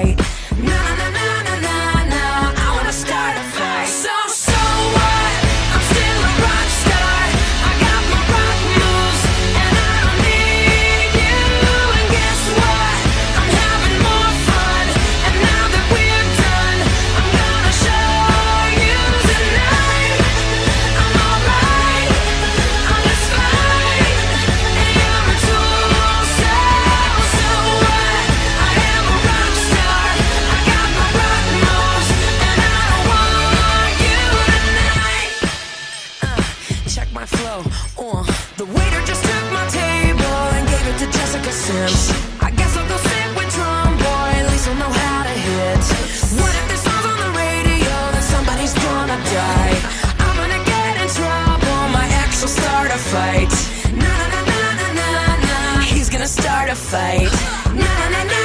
right. Na na na na na na, I wanna start a fight. So what? I'm still a rock star. I got my rock moves, and I don't need you. And guess what? I'm having more fun. And now that we're done, I'm gonna show you tonight. I'm alright, I'm just fine. And you're a tool, so what? I am a rock star. I got my rock moves, and I don't want you tonight. Check my flow. The waiter just took my table and gave it to Jessica Sims. I guess I'll go sit with Drum Boy, at least I'll know how to hit. What if this song's on the radio, then somebody's gonna die. I'm gonna get in trouble, my ex will start a fight. Na na na na na na, he's gonna start a fight. Na na na na.